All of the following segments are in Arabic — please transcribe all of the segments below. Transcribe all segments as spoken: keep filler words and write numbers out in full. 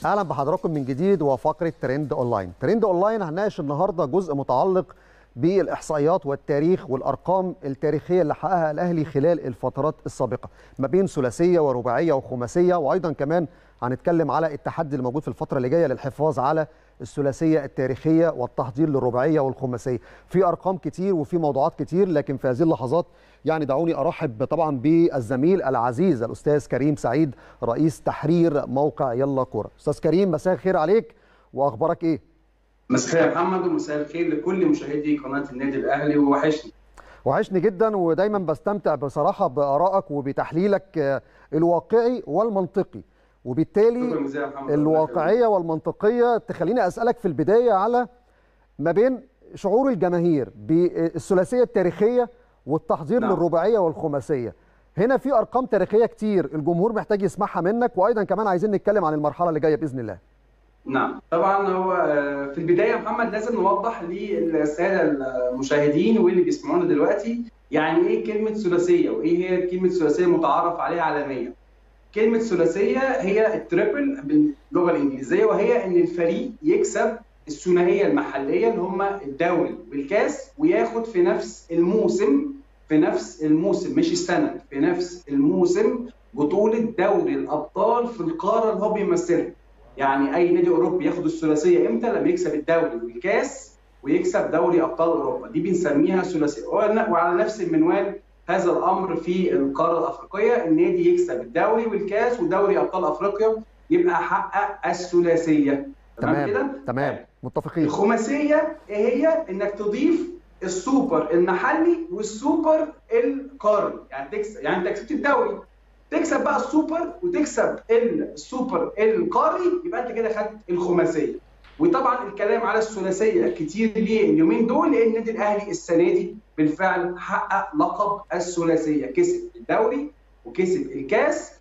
اهلا بحضراتكم من جديد وفقره ترند اونلاين. ترند اونلاين هنناقش النهارده جزء متعلق بالاحصائيات والتاريخ والارقام التاريخيه اللي حققها الاهلي خلال الفترات السابقه ما بين ثلاثيه ورباعيه وخماسيه، وايضا كمان هنتكلم على التحدي اللي موجود في الفتره اللي جايه للحفاظ على الثلاثيه التاريخيه والتحضير للرباعيه والخماسيه. في ارقام كتير وفي موضوعات كتير، لكن في هذه اللحظات يعني دعوني ارحب طبعا بالزميل العزيز الاستاذ كريم سعيد رئيس تحرير موقع يلا كوره. استاذ كريم، مساء الخير عليك، واخبارك ايه؟ مساء الخير يا محمد، ومساء الخير لكل مشاهدي قناه النادي الاهلي، ووحشني. وحشني جدا، ودايما بستمتع بصراحه بارائك وبتحليلك الواقعي والمنطقي، وبالتالي الواقعيه والمنطقيه تخليني اسالك في البدايه على ما بين شعور الجماهير بالثلاثيه التاريخيه والتحضير نعم. للرباعيه والخماسيه. هنا في ارقام تاريخيه كتير الجمهور محتاج يسمعها منك، وايضا كمان عايزين نتكلم عن المرحله اللي جايه باذن الله. نعم طبعا. هو في البدايه يا محمد لازم نوضح للساده المشاهدين واللي بيسمعونا دلوقتي يعني ايه كلمه ثلاثيه، وايه هي كلمه ثلاثيه متعارف عليها عالميا. كلمه ثلاثيه هي التريبل باللغه الانجليزيه، وهي ان الفريق يكسب الثنائيه المحليه اللي هم الدوري والكاس، وياخد في نفس الموسم في نفس الموسم مش السنه في نفس الموسم بطوله دوري الابطال في القاره اللي هو بيمثلها. يعني اي نادي اوروبي ياخد الثلاثيه امتى؟ لما يكسب الدوري والكاس ويكسب دوري ابطال اوروبا، دي بنسميها ثلاثيه. وعلى نفس المنوال هذا الامر في القاره الافريقيه، النادي يكسب الدوري والكاس ودوري ابطال افريقيا يبقى حقق الثلاثيه. تمام كده؟ تمام متفقين. الخماسيه هي انك تضيف السوبر المحلي والسوبر القاري، يعني تكسب يعني انت كسبت الدوري تكسب بقى السوبر وتكسب السوبر القاري، يبقى انت كده خدت الخماسيه. وطبعا الكلام على الثلاثيه كتير ليه اليومين دول، لان النادي الاهلي السنه دي بالفعل حقق لقب الثلاثيه، كسب الدوري وكسب الكاس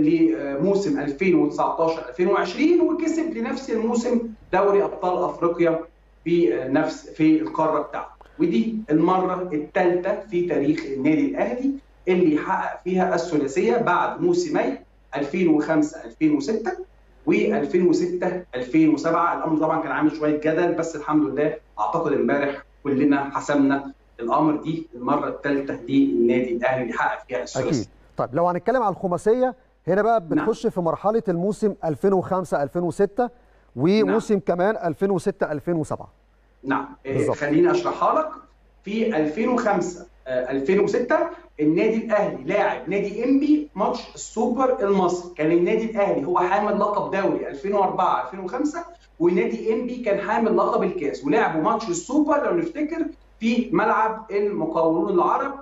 لموسم ألفين وتسعطاشر ألفين وعشرين، وكسب لنفس الموسم دوري ابطال افريقيا في نفس في القاره بتاعته. ودي المره الثالثه في تاريخ النادي الاهلي اللي يحقق فيها الثلاثيه بعد موسمي ألفين وخمسة ألفين وستة وألفين وستة ألفين وسبعة. الامر طبعا كان عامل شويه جدل، بس الحمد لله اعتقد امبارح كلنا حسمنا الامر. دي المره الثالثه دي النادي الاهلي اللي حقق فيها الثلاثيه. اكيد. طيب لو هنتكلم عن الخماسيه هنا بقى بنخش نعم. في مرحله الموسم ألفين وخمسة ألفين وستة وموسم نعم. كمان ألفين وستة ألفين وسبعة. نعم بالزبط. خليني اشرحها لك. في ألفين وخمسة ألفين وستة النادي الاهلي لاعب نادي انبي ماتش السوبر المصري، كان النادي الاهلي هو حامل لقب دوري ألفين وأربعة ألفين وخمسة، ونادي انبي كان حامل لقب الكاس، ولعبوا ماتش السوبر لو نفتكر في ملعب المقاولون العرب،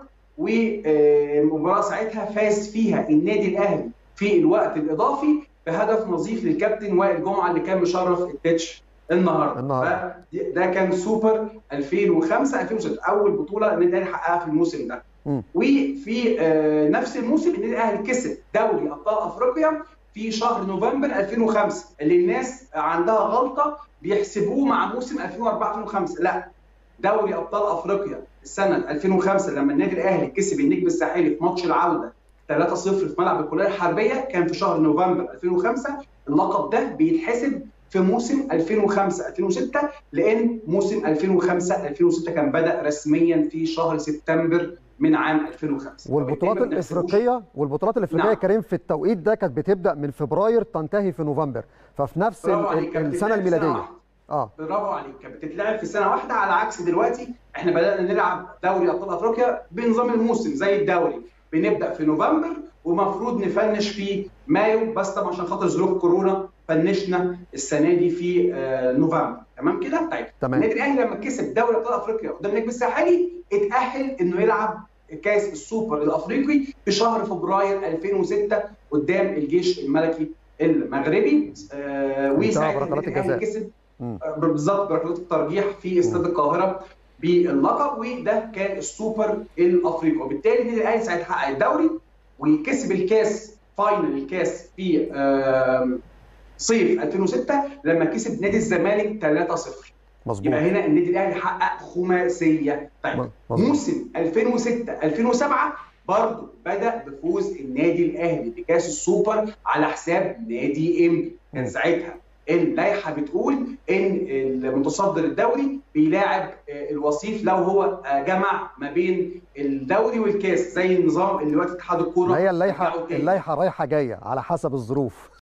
والمباراه ساعتها فاز فيها النادي الاهلي في الوقت الاضافي بهدف نظيف للكابتن وائل جمعه اللي كان مشرف التتش النهارده. النهارده ده كان سوبر ألفين وخمسة ألفين وستة، اول بطوله النادي الاهلي حققها في الموسم ده. م. وفي نفس الموسم النادي الاهلي كسب دوري ابطال افريقيا في شهر نوفمبر ألفين وخمسة، اللي الناس عندها غلطه بيحسبوه مع موسم ألفين وأربعة ألفين وخمسة. لا، دوري ابطال افريقيا السنه ألفين وخمسة لما النادي الاهلي كسب النجم الساحلي في ماتش العوده ثلاثة صفر في ملعب الكليه الحربيه، كان في شهر نوفمبر ألفين وخمسة. اللقب ده بيتحسب في موسم ألفين وخمسة ألفين وستة، لان موسم ألفين وخمسة ألفين وستة كان بدا رسميا في شهر سبتمبر من عام ألفين وخمسة. والبطولات الافريقيه والبطولات الافريقيه نعم. كريم في التوقيت ده كانت بتبدا من فبراير تنتهي في نوفمبر، ففي نفس السنه الميلاديه. اه برافو عليك، كانت بتتلعب في سنه واحده، على عكس دلوقتي احنا بدانا نلعب دوري ابطال افريقيا بنظام الموسم زي الدوري، بنبدا في نوفمبر ومفروض نفنش في مايو، بس طبعا عشان خاطر ظروف كورونا فنشنا السنه دي في نوفمبر. تمام كده؟ طيب النادي الاهلي لما كسب دوري ابطال افريقيا قدام النجم الساحلي اتاهل انه يلعب كاس السوبر الافريقي في شهر فبراير ألفين وستة قدام الجيش الملكي المغربي. آه وساعتها النادي الاهلي كسب بالظبط بركلات الترجيح في استاد القاهره باللقب، وده كان السوبر الافريقي. وبالتالي النادي الاهلي ساعتها حقق الدوري وكسب الكاس فاينل الكاس في صيف ألفين وستة لما كسب نادي الزمالك ثلاثة صفر. مظبوط. يبقى هنا النادي الاهلي حقق خماسيه. طيب مظبوط. موسم ألفين وستة ألفين وسبعة برضه بدا بفوز النادي الاهلي بكاس السوبر على حساب نادي انبي. كان ساعتها اللائحه بتقول ان المتصدر الدوري بيلاعب الوصيف لو هو جمع ما بين الدوري والكاس، زي النظام اللي دلوقتي اتحاد الكوره هي اللائحه اللائحه رايحه جايه على حسب الظروف.